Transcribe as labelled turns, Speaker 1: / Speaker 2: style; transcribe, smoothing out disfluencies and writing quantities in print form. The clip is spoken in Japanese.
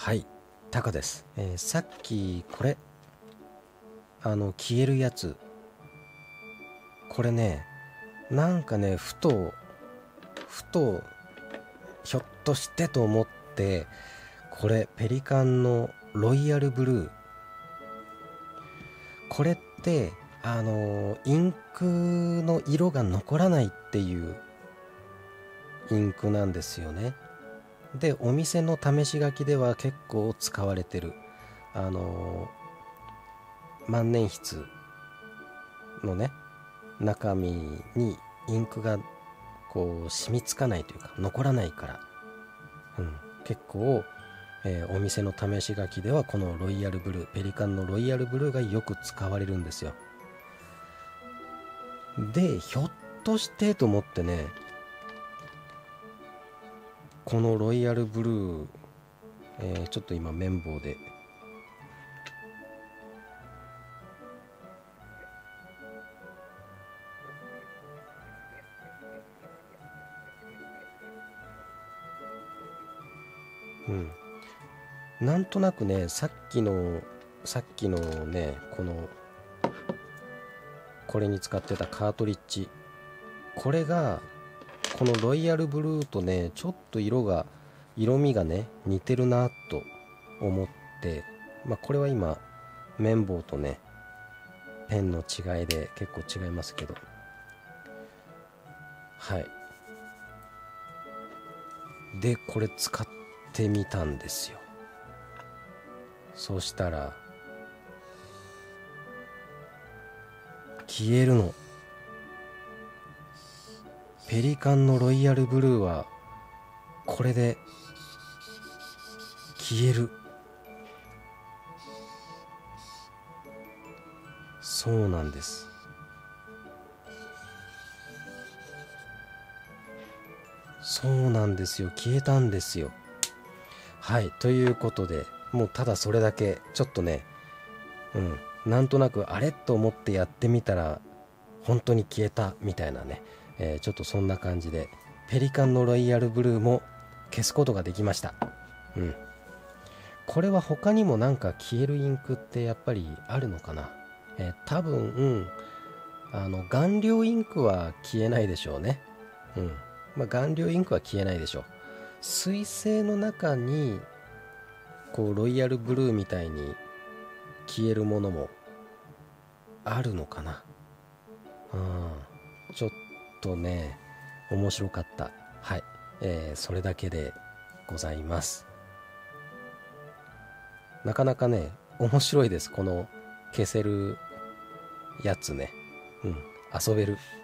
Speaker 1: はい、タカです。さっきこれ消えるやつ、これね、なんかね、ふとひょっとしてと思って、これペリカンのロイヤルブルー、これってインクの色が残らないっていうインクなんですよね。で、お店の試し書きでは結構使われてる万年筆のね、中身にインクがこう染みつかないというか残らないから、結構、お店の試し書きではこのロイヤルブルー、ペリカンのロイヤルブルーがよく使われるんですよ。で、ひょっとしてと思ってね、このロイヤルブルー、ちょっと今綿棒でなんとなくね、さっきのね、これに使ってたカートリッジ、これがこのロイヤルブルーとね、ちょっと色味がね似てるなと思って、これは今綿棒とねペンの違いで結構違いますけど、はい。で、これ使ってみたんですよ。そうしたら消えるの。ペリカンのロイヤルブルーはこれで消える。そうなんです。そうなんですよ。消えたんですよ。はい。ということで、もうただそれだけ、ちょっとね、なんとなくあれと思ってやってみたら、本当に消えたみたいなね、ちょっとそんな感じで、ペリカンのロイヤルブルーも消すことができました。これは他にもなんか消えるインクってやっぱりあるのかな。多分、顔料インクは消えないでしょうね。顔料インクは消えないでしょう。水性の中にこうロイヤルブルーみたいに消えるものもあるのかな。ちょっとね、面白かった。はい、それだけでございます。なかなかね、面白いです、この消せるやつね。遊べる。